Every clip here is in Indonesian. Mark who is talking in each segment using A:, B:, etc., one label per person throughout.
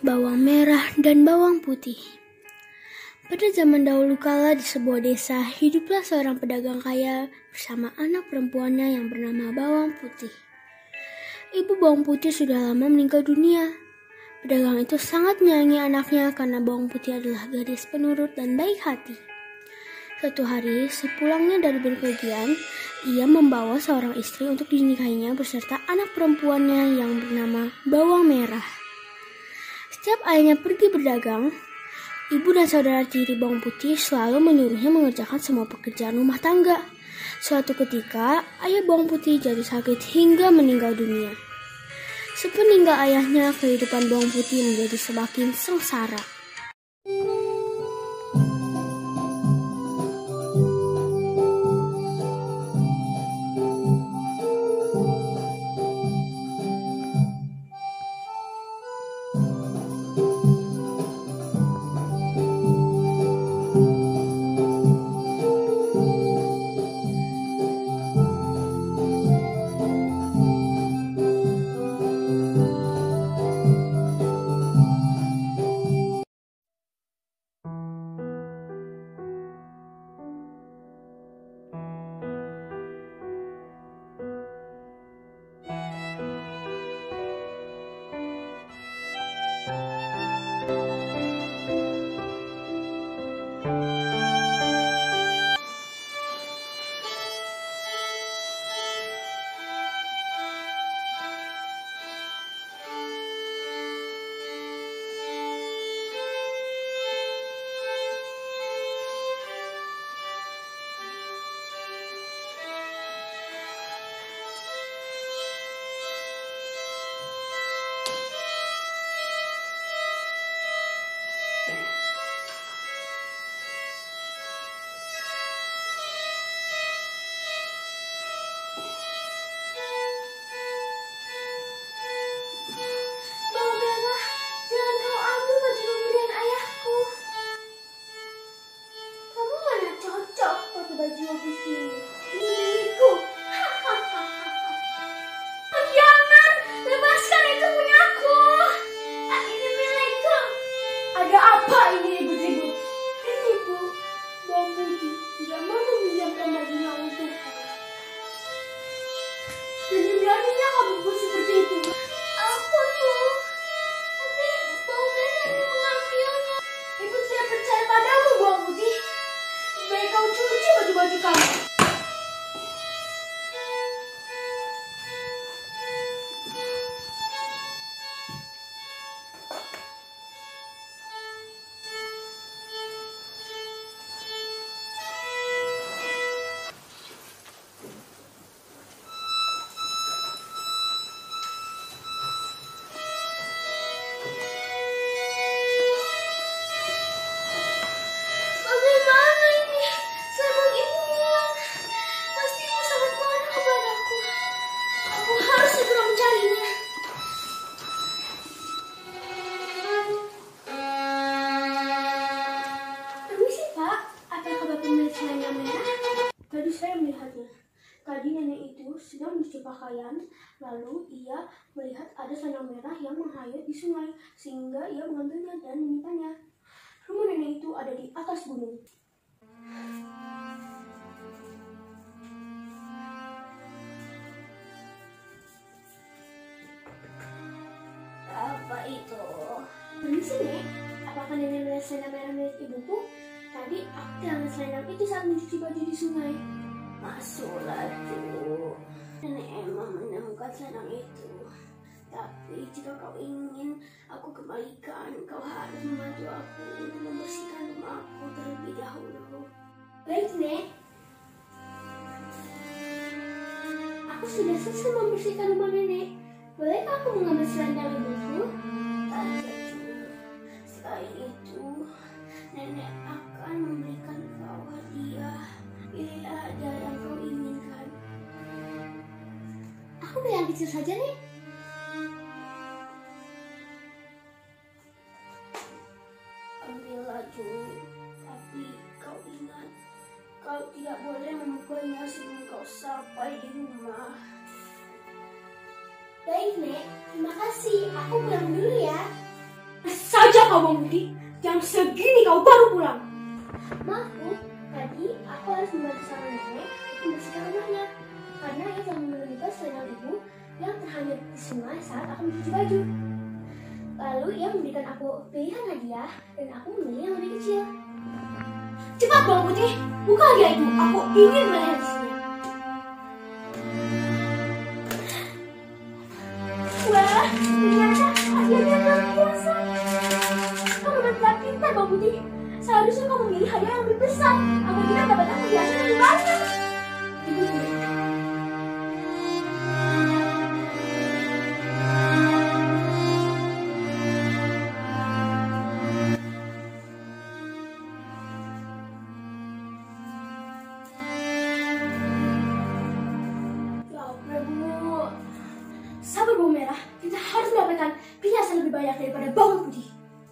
A: bawang merah, dan bawang putih. Pada zaman dahulu kala di sebuah desa, hiduplah seorang pedagang kaya bersama anak perempuannya yang bernama Bawang Putih. Ibu Bawang Putih sudah lama meninggal dunia. Pedagang itu sangat menyayangi anaknya karena Bawang Putih adalah gadis penurut dan baik hati. Suatu hari, sepulangnya dari bepergian, ia membawa seorang istri untuk dinikahinya beserta anak perempuannya yang bernama Bawang Merah. Setiap ayahnya pergi berdagang, ibu dan saudara tiri Bawang Putih selalu menyuruhnya mengerjakan semua pekerjaan rumah tangga. Suatu ketika, ayah Bawang Putih jatuh sakit hingga meninggal dunia. Sepeninggal ayahnya, kehidupan Bawang Putih menjadi semakin sengsara. Tadi nenek itu sedang mencuci pakaian, lalu ia melihat ada selendang merah yang menghayat di sungai, sehingga ia mengambilnya dan menyimpannya. Rumah nenek itu ada di atas gunung. Apa itu? Permisi, Nek. Apakah nenek melihat selendang merah milik ibuku? Tadi aku kehilangan selendang itu saat mencuci baju di sungai. Masuklah, Cu. Nenek emang menemukan selendang itu. Tapi jika kau ingin aku kembalikan, kau harus membantu aku untuk membersihkan rumahku terlebih dahulu. Baik, Nek. Aku sudah selesai membersihkan rumah nenek. Bolehkah aku mengambil selendang ibuku? Tidak, Cu. Selain itu, nenek akan memberikan kau hadiah. Pilih ada yang kau inginkan. Aku pilih yang kecil saja, Nek. Ambillah, Cu. Tapi kau ingat, kau tidak boleh memukulnya sebelum kau sampai di rumah. Baik, Nek. Terima kasih. Aku pulang dulu ya. kau bawang putih? Jam segini kau baru pulang. Maaf Bu, tadi aku harus membantu sang nenek membersihkan rumahnya karena ia telah menemukan selendang ibu yang terhanyut di sungai saat aku mencuci baju. Lalu ia memberikan aku pilihan hadiah dan aku memilih yang lebih kecil. Cepat bawang putih, buka hadiah itu. Aku ingin melihat isinya. Wah, ternyata hadiahnya luar biasa. Kamu memang tidak pintar bawang putih. Seharusnya kamu memilih hadiah yang lebih besar agar kita mendapatkan perhiasan yang lebih banyak. Sabar bawang merah, kita harus mendapatkan perhiasan lebih banyak daripada bawang putih.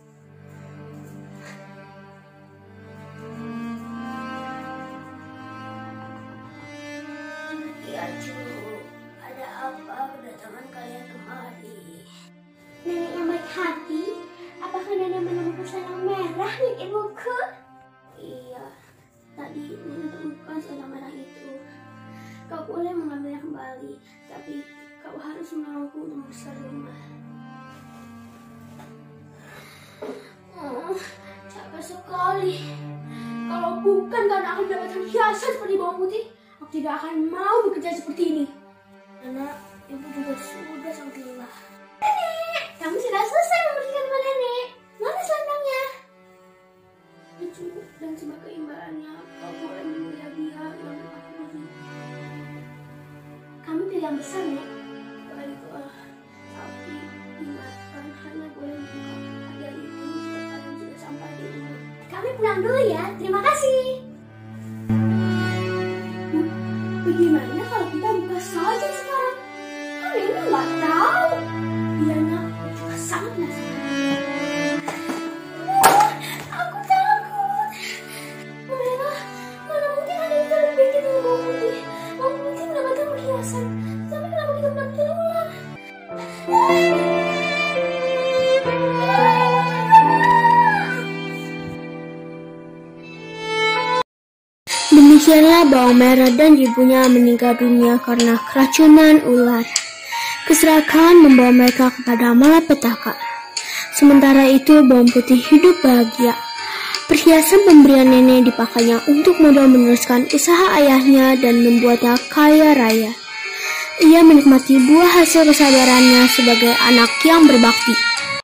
A: Ya cu, ada apa kedatangan kalian kemari? Nenek yang baik hati, apakah nenek menemukan selendang merah milik ibuku? Iya, tadi nenek temukan selendang merah itu. Kau boleh mengambilnya kembali, tapi kau harus menolongku untuk membersihkan rumah. Capek sekali. Kalau bukan karena aku mendapatkan hiasan seperti bawang putih, aku tidak akan mau bekerja seperti ini. Karena ibu juga sudah sangat lelah. Nenek, kamu sudah selesai membersihkan rumah nenek. Mana selendangnya? Lucu dan sebagai imbalannya, kau boleh memilih hadiah yang aku beri. Kamu pilih yang besar, Nek. Baiklah, tapi ingatkan hanya boleh membuka hadiah itu jika kalian sudah sampai di rumah. Kami pulang dulu ya, terima kasih. Bagaimana kalau kita buka saja sekarang? Kan ini nggak tahu. Diana juga sangat penasaran. Aku takut. Mereka mana mungkin ada yang lebih baik dengan bawang putih. Bawang putih mendapatkan perhiasan. Tapi kenapa kita mendapatkan ular? Demikianlah bawang merah dan ibunya meninggal dunia karena keracunan ular. Keserakan membawa mereka kepada malapetaka. Sementara itu bawang putih hidup bahagia. Perhiasan pemberian nenek dipakainya untuk modal meneruskan usaha ayahnya dan membuatnya kaya raya. Ia menikmati buah hasil kesabarannya sebagai anak yang berbakti.